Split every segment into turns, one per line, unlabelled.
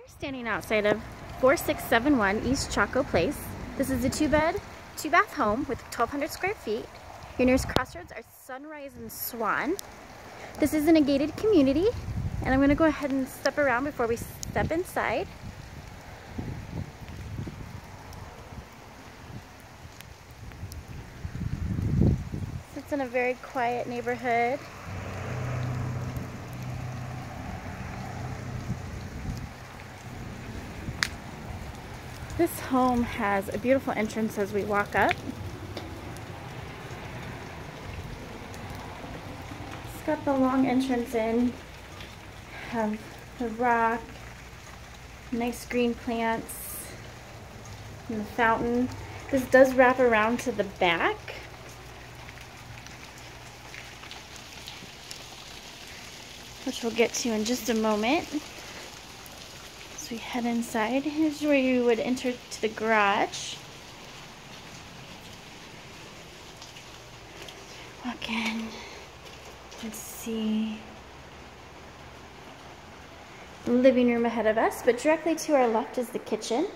We're standing outside of 4671 East Chaco Place. This is a 2-bed, 2-bath home with 1,200 square feet. Your nearest crossroads are Sunrise and Swan. This is in a gated community, and I'm going to go ahead and step around before we step inside. It's in a very quiet neighborhood. This home has a beautiful entrance as we walk up. It's got the long entrance in, have the rock, nice green plants, and the fountain. This does wrap around to the back. Which we'll get to in just a moment. As we head inside, here's where you would enter to the garage. Walk in and see the living room ahead of us, but directly to our left is the kitchen.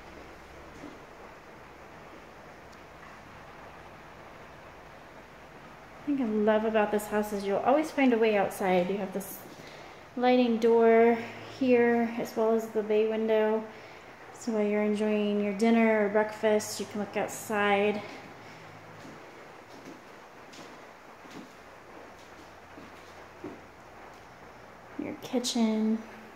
I think I love about this house is you'll always find a way outside. You have this lighting door here as well as the bay window, so while you're enjoying your dinner or breakfast you can look outside. Your kitchen.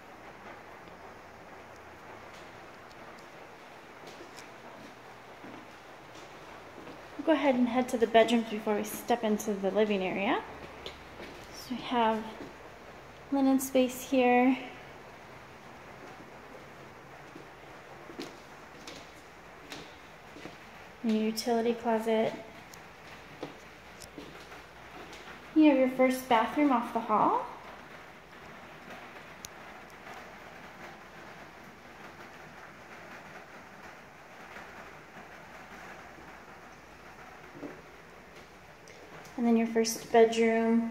We'll go ahead and head to the bedrooms before we step into the living area. So we have linen space here. Your utility closet. You have your first bathroom off the hall. And then your first bedroom.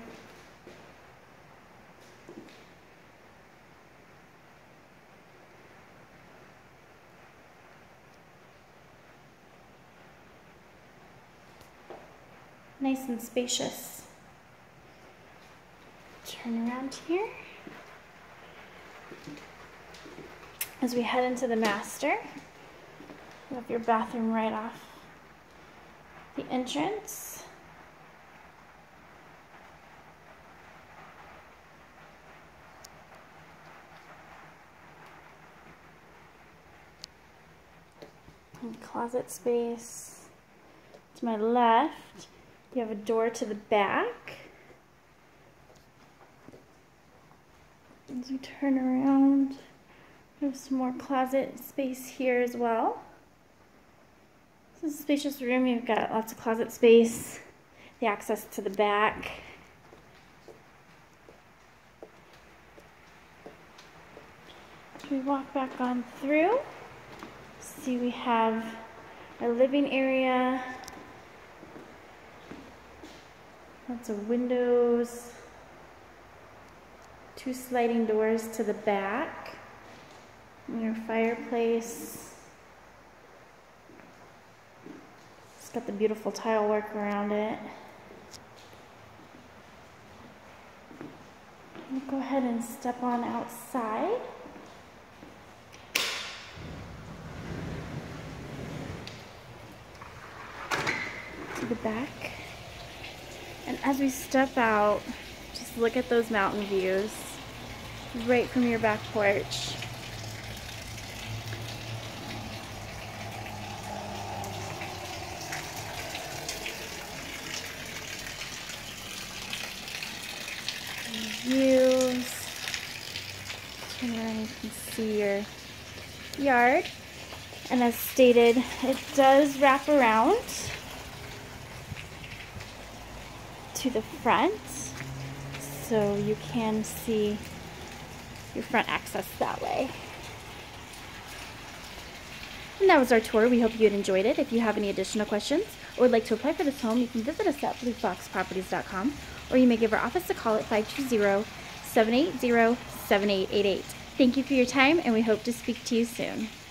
Nice and spacious. Turn around here. As we head into the master, you have your bathroom right off the entrance. And closet space. To my left, you have a door to the back. As we turn around, we have some more closet space here as well. This is a spacious room. You've got lots of closet space, the access to the back. As we walk back on through, see we have our living area. Lots of windows, 2 sliding doors to the back, and your fireplace. It's got the beautiful tile work around it. We'll go ahead and step on outside. To the back. And as we step out, just look at those mountain views right from your back porch. Views. Turn around, you can see your yard. And as stated, it does wrap around to the front, so you can see your front access that way. And that was our tour. We hope you had enjoyed it. If you have any additional questions or would like to apply for this home, you can visit us at bluefoxproperties.com, or you may give our office a call at 520-780-7888. Thank you for your time, and we hope to speak to you soon.